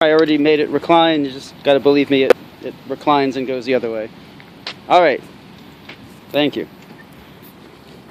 I already made it recline. You just got to believe me, it reclines and goes the other way. All right. Thank you.